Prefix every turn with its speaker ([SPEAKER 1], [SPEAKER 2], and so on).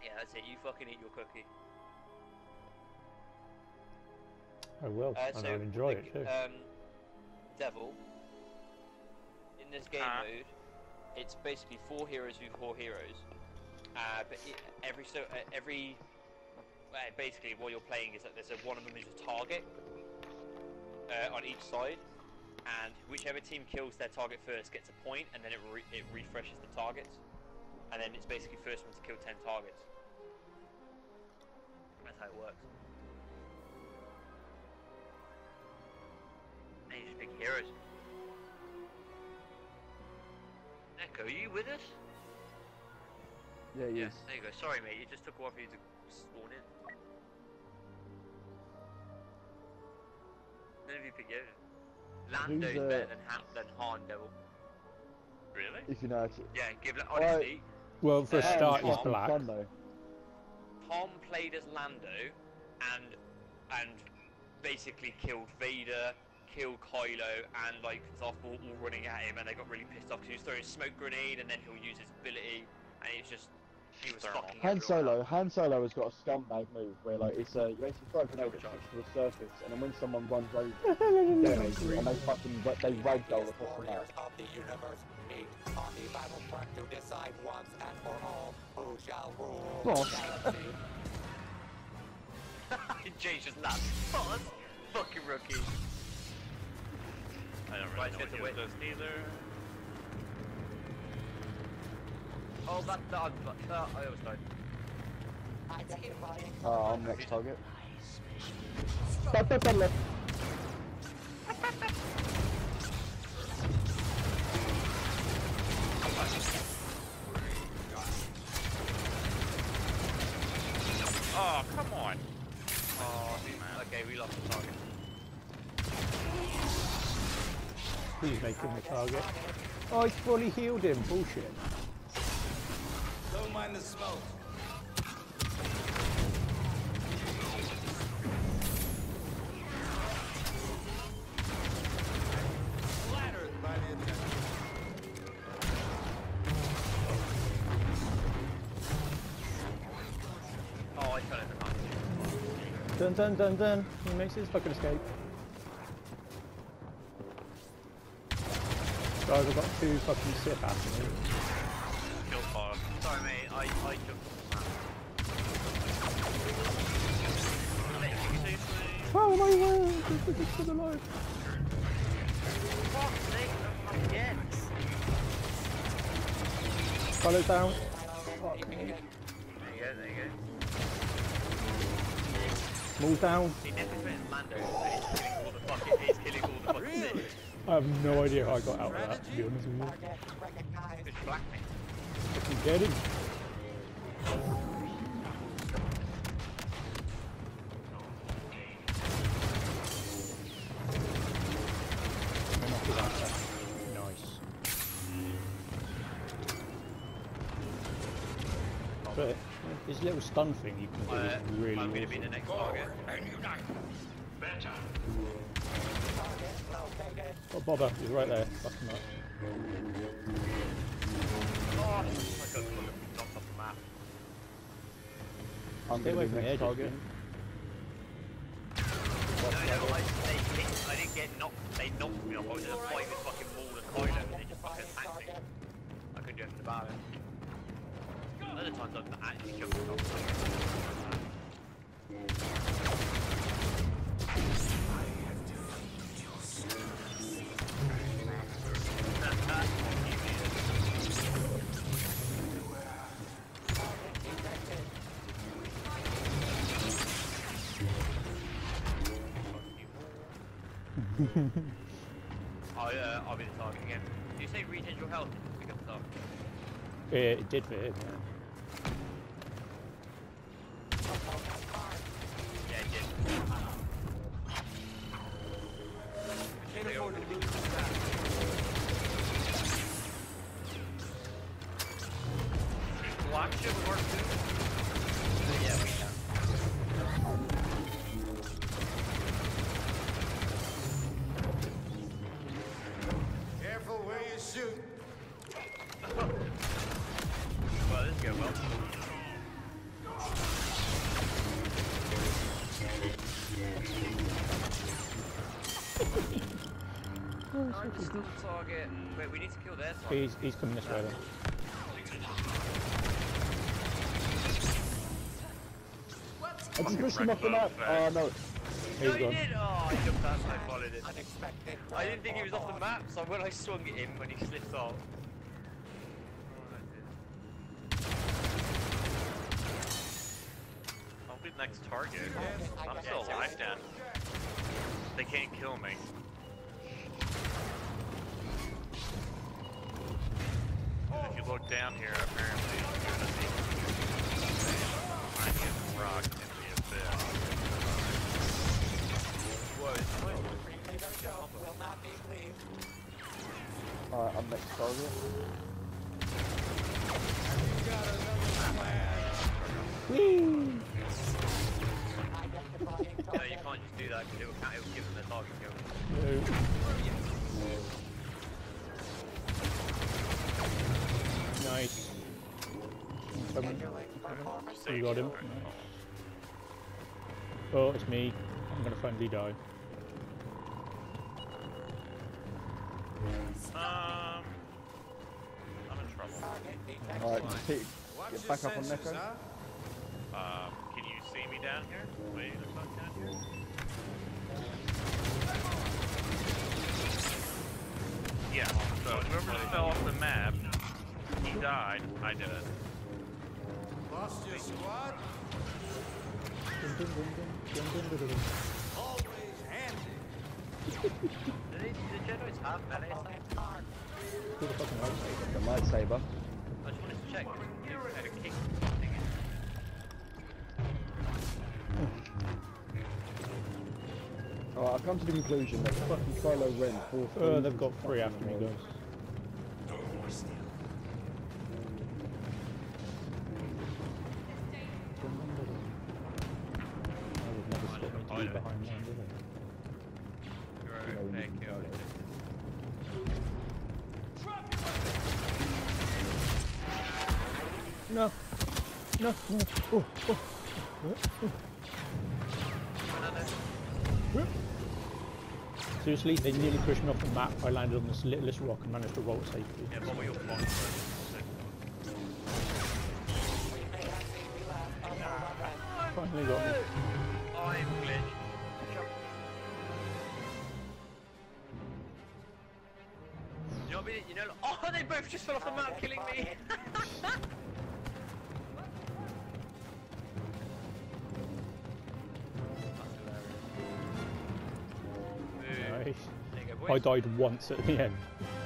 [SPEAKER 1] Yeah, that's it. You fucking eat your cookie.
[SPEAKER 2] I will, and I'll enjoy it too.
[SPEAKER 1] Devil. In this game mode, it's basically 4 heroes v 4 heroes. But basically what you're playing is that one of them is a target on each side, and whichever team kills their target first gets a point, and then it refreshes the targets, and then it's basically first one to kill 10 targets. That's how it works. And you're just big heroes. Echo, are you with us?
[SPEAKER 3] Yeah, yes.
[SPEAKER 1] There you go. Sorry, mate. It just took a while for you to spawn in. None of you picked Yoda. Lando's better than Han Devil. Really?
[SPEAKER 3] If you know it.
[SPEAKER 1] Yeah, honestly.
[SPEAKER 2] Well, for a start, he's black.
[SPEAKER 3] Fun, though.
[SPEAKER 1] Tom played as Lando, and basically killed Vader, killed Kylo, and like Darth Maul all running at him, and they got really pissed off because he was throwing a smoke grenade, and then he'll use his ability, and it's just he was fucking.
[SPEAKER 3] Han Solo has got a scumbag move where like it's you basically throw a grenade that sticks to the surface, and then when someone runs over, and they fucking ragdoll across the map. Boss.
[SPEAKER 1] Jay's just laughing. Boss, fucking rookie.
[SPEAKER 4] I don't really know what does neither.
[SPEAKER 1] Oh, I almost died.
[SPEAKER 3] I'm next target.
[SPEAKER 4] Oh, come on.
[SPEAKER 1] Oh, okay, we lost the target.
[SPEAKER 2] Please make him the target. Oh, he's fully healed him. Bullshit.
[SPEAKER 5] Don't mind the smoke. Flattered by the attention.
[SPEAKER 1] Oh, I fell in the mud.
[SPEAKER 2] Dun dun dun dun. He makes his fucking escape. Guys, I've got 2 fucking Sith after me.
[SPEAKER 4] Kill Fog.
[SPEAKER 1] Sorry, mate. I jumped off
[SPEAKER 2] Oh my god! It's still alive.
[SPEAKER 1] Fuck's sake, I'm again.
[SPEAKER 2] Follow down.
[SPEAKER 1] There you go.
[SPEAKER 2] Move down.
[SPEAKER 1] He definitely put in Lando, and he's killing all the fucking Sith.
[SPEAKER 2] I have no idea how I got out of that, to be honest with you.
[SPEAKER 1] It's black, mate.
[SPEAKER 2] Fucking get him. Nice. But this little stun thing you can do is really
[SPEAKER 1] I'm going to
[SPEAKER 2] awesome.
[SPEAKER 1] be the next target.
[SPEAKER 4] Better.
[SPEAKER 2] Oh, Bobber, he's right there. Fuck him up.
[SPEAKER 1] Oh, I got knocked off the map.
[SPEAKER 3] I'm
[SPEAKER 2] Stay away
[SPEAKER 3] going to
[SPEAKER 2] from
[SPEAKER 3] be
[SPEAKER 2] the
[SPEAKER 3] next
[SPEAKER 2] edge.
[SPEAKER 3] target.
[SPEAKER 1] I didn't get knocked. They knocked me off. I was in a fight with fucking Maul and Kylo, and they just fucking attacked me. I couldn't do anything about it. Other times I've actually jumped off. I'll be the target again. Did you say regen your health? Pick up the target.
[SPEAKER 2] It did for him, yeah.
[SPEAKER 1] Yeah, it did.
[SPEAKER 5] Can't afford to lose this battle.
[SPEAKER 1] Black ship would work too. Yeah, we can.
[SPEAKER 5] Careful where you shoot.
[SPEAKER 1] Well, this is going well. I'm still the target. Wait, we need to kill their target.
[SPEAKER 2] He's coming this way then.
[SPEAKER 3] I just pushed him off the map. Oh no.
[SPEAKER 2] He's
[SPEAKER 1] No, he
[SPEAKER 2] gone.
[SPEAKER 1] did! Oh, he jumped past and I followed it. I didn't think he was off the map, so when I swung at him when he slipped off.
[SPEAKER 4] I'll be the next target. I'm still alive, Dan. They can't kill me. If you look down here, apparently you're gonna see tiny rock in the abyss.
[SPEAKER 3] Alright, I'm next target.
[SPEAKER 2] Whee!
[SPEAKER 1] No, you can't just do that because it will give them their target kill.
[SPEAKER 2] No. Nice. Coming. You got him. Oh, it's me. I'm gonna finally die.
[SPEAKER 4] I'm in trouble.
[SPEAKER 3] Alright, get back up on Neko.
[SPEAKER 4] Can you see me down here? Wait, there's not down here. Yeah, so whoever fell off the map, he died, I did it.
[SPEAKER 5] Lost your squad? Always handy.
[SPEAKER 1] Do the Jedi's have melee?
[SPEAKER 2] Who the fucking lightsaber?
[SPEAKER 3] The lightsaber.
[SPEAKER 1] I just wanted to check. You had a kick thing
[SPEAKER 3] Alright, I've come to the conclusion that fucking Kylo Ren 4
[SPEAKER 2] Oh, they've got 3 after me, guys. I would never split me to be behind one, did
[SPEAKER 1] You're okay, kill.
[SPEAKER 2] I? No! No! No! Oh! Oh! Seriously, they nearly pushed me off the map. I landed on this littlest rock and managed to roll it safely.
[SPEAKER 1] Yeah, what were your plots?
[SPEAKER 2] Finally got me.
[SPEAKER 1] I'm glitched. You know what I mean? You know, oh, they both just fell off the map, killing me.
[SPEAKER 2] Nice.
[SPEAKER 1] There you go,
[SPEAKER 2] I
[SPEAKER 1] boys.
[SPEAKER 2] died once at the end.